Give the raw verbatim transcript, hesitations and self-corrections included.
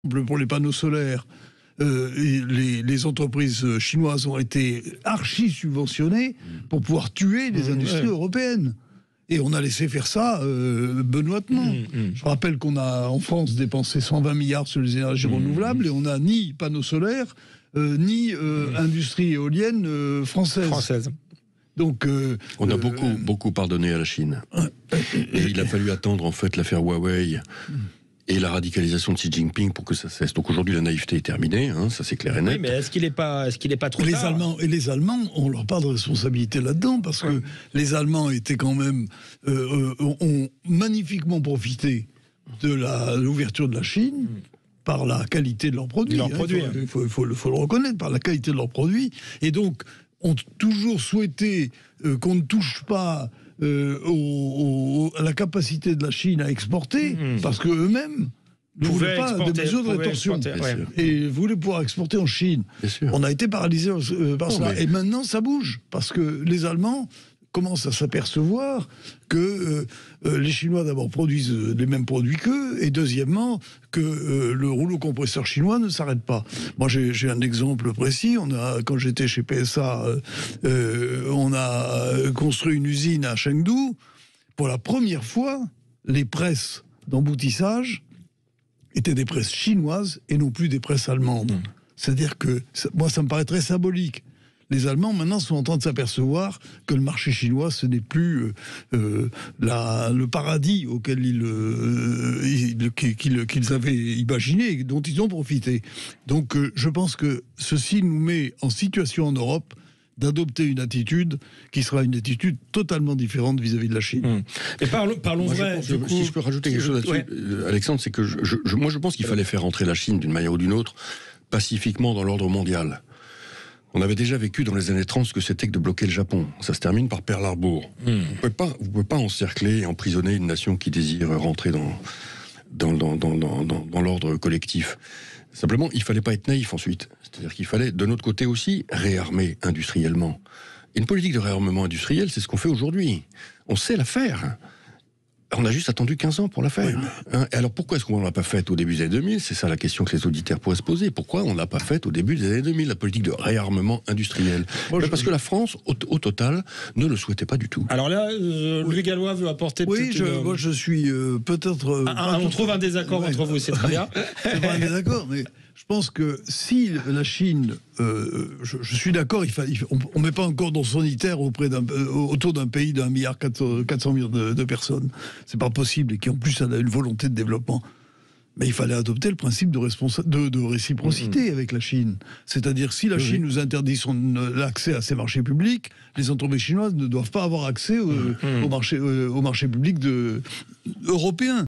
pour les panneaux solaires, euh, les, les entreprises chinoises ont été archi-subventionnées pour pouvoir tuer les industries ouais. européennes. Et on a laissé faire ça euh, benoîtement. Mmh, mmh. Je rappelle qu'on a, en France, dépensé cent vingt milliards sur les énergies mmh. renouvelables et on n'a ni panneaux solaires, euh, ni euh, mmh. industrie éolienne euh, française. Française. Donc, euh, on a euh, beaucoup, beaucoup pardonné à la Chine. Et il a fallu attendre, en fait, l'affaire Huawei et la radicalisation de Xi Jinping pour que ça cesse. Donc aujourd'hui, la naïveté est terminée, hein, ça c'est clair et net. Oui, mais est-ce qu'il n'est pas, est-ce qu'il est pas trop les tard Allemands, Et les Allemands, on leur part de responsabilité là-dedans, parce que ouais. les Allemands étaient quand même, euh, euh, ont magnifiquement profité de la, l'ouverture de la Chine, mmh. par la qualité de leurs produits. Leurs hein, produits. Il faut, il faut, il faut, faut le reconnaître, par la qualité de leurs produits. Et donc, ont toujours souhaité euh, qu'on ne touche pas euh, au, au, à la capacité de la Chine à exporter, mmh. parce qu'eux-mêmes ne voulaient pas de mesures de rétorsion. Ouais. Et voulaient pouvoir exporter en Chine. On a été paralysés euh, par oh, cela. Mais... Et maintenant, ça bouge, parce que les Allemands commencent à s'apercevoir que euh, euh, les Chinois d'abord produisent euh, les mêmes produits qu'eux, et deuxièmement que euh, le rouleau compresseur chinois ne s'arrête pas. Moi j'ai, j'ai un exemple précis. On a, quand j'étais chez P S A, euh, euh, on a construit une usine à Chengdu. Pour la première fois, les presses d'emboutissage étaient des presses chinoises et non plus des presses allemandes. Mmh. C'est-à-dire que, ça, moi ça me paraît très symbolique. Les Allemands, maintenant, sont en train de s'apercevoir que le marché chinois, ce n'est plus euh, euh, la, le paradis auquel ils, euh, ils, qu'ils, qu'ils avaient imaginé et dont ils ont profité. Donc, euh, je pense que ceci nous met en situation en Europe d'adopter une attitude qui sera une attitude totalement différente vis-à-vis de la Chine. Mmh. Et parlons, parlons moi, vrai. Je pense, coup, si je peux rajouter quelque chose là-dessus, ouais. euh, Alexandre, c'est que je, je, je, moi, je pense qu'il fallait faire entrer la Chine d'une manière ou d'une autre, pacifiquement dans l'ordre mondial. On avait déjà vécu dans les années trente ce que c'était que de bloquer le Japon. Ça se termine par Pearl Harbor. Mmh. Vous ne pouvez pas, vous pouvez pas encercler et emprisonner une nation qui désire rentrer dans, dans, dans, dans, dans, dans, dans l'ordre collectif. Simplement, il ne fallait pas être naïf ensuite. C'est-à-dire qu'il fallait, de notre côté aussi, réarmer industriellement. Et une politique de réarmement industriel, c'est ce qu'on fait aujourd'hui. On sait la faire. On a juste attendu quinze ans pour la faire. Oui, mais... hein, et alors pourquoi est-ce qu'on ne l'a pas faite au début des années deux mille ? C'est ça la question que les auditeurs pourraient se poser. Pourquoi on ne l'a pas faite au début des années deux mille, la politique de réarmement industriel ? Moi, je... Parce que la France, au, au total, ne le souhaitait pas du tout. Alors là, euh, Louis Gallois veut apporter... Oui, je, une... moi je suis euh, peut-être... Euh, ah, ah, on trouve un désaccord ouais. entre vous, c'est très bien. C'est pas un désaccord, mais... Je pense que si la Chine, euh, je, je suis d'accord, il fallait, on ne met pas un cordon sanitaire auprès d'un, euh, autour d'un pays d'un milliard quatre cents millions de, de personnes. C'est pas possible, et qui en plus a une volonté de développement. Mais il fallait adopter le principe de, responsa- de, de réciprocité mmh. avec la Chine. C'est-à-dire, si la oui. Chine nous interdit son, l'accès à ses marchés publics, les entreprises chinoises ne doivent pas avoir accès au, mmh. au, marché, au marché public de, européen.